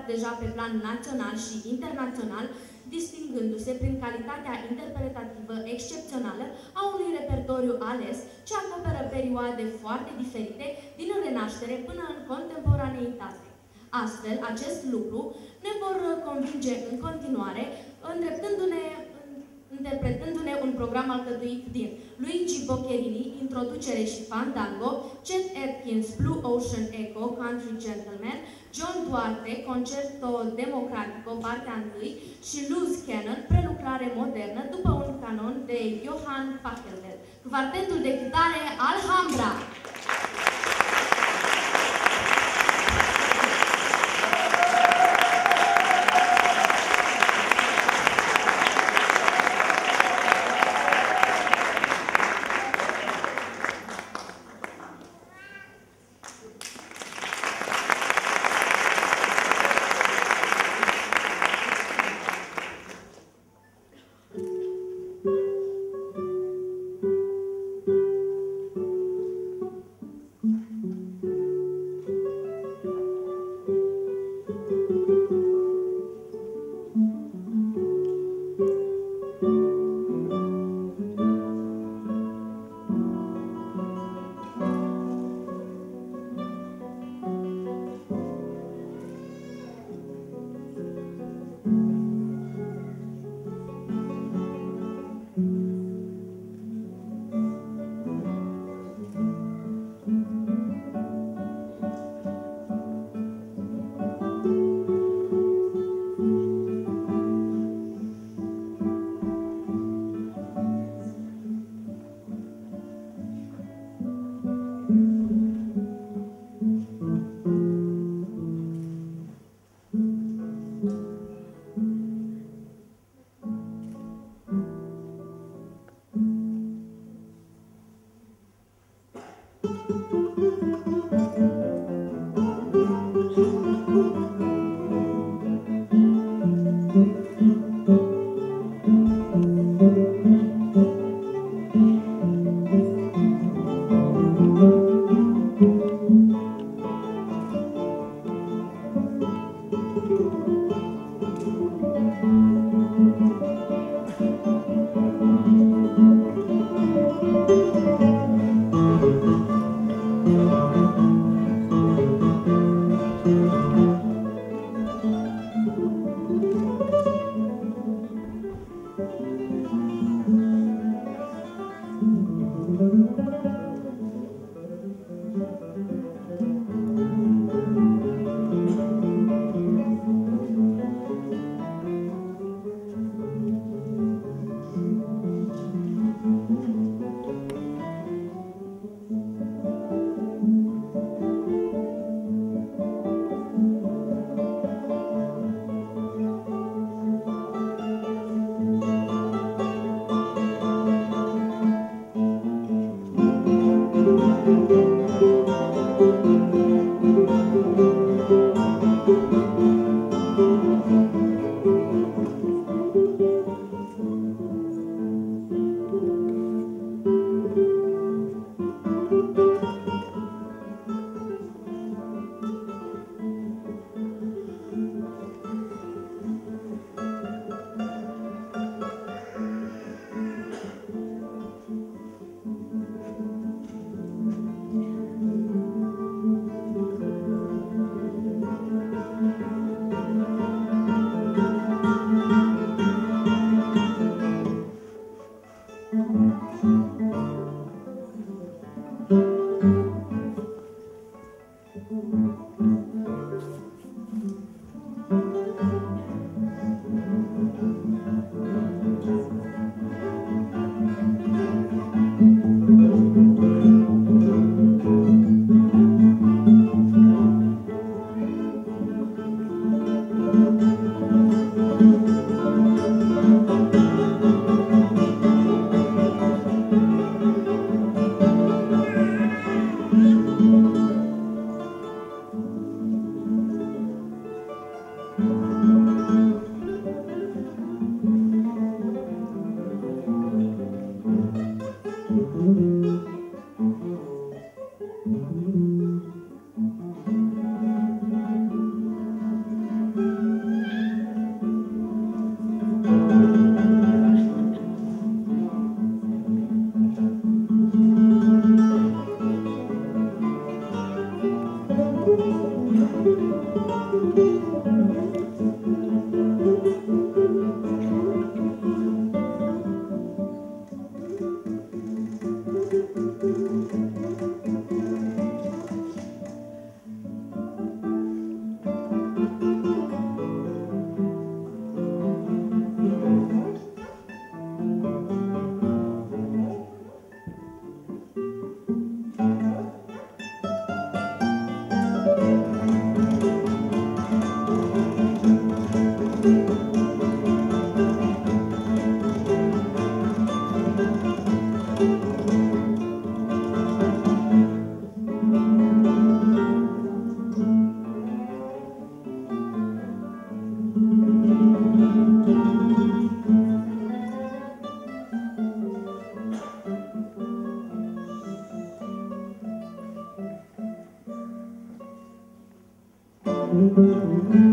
deja pe plan național și internațional, distingându-se prin calitatea interpretativă excepțională a unui repertoriu ales ce acoperă perioade foarte diferite din Renaștere până în contemporaneitate. Astfel, acest lucru ne vor convinge în continuare, interpretându-ne un program alcătuit din Luigi Boccherini, introducere și fandango, Chet Atkins, Blue Ocean Echo, Country Gentleman, John Duarte, Concerto Democratico, partea 1 și Loose Cannon, prelucrare modernă, după un canon de Johann Pachelbel. Quartetul de chitare Alhambra. Thank you.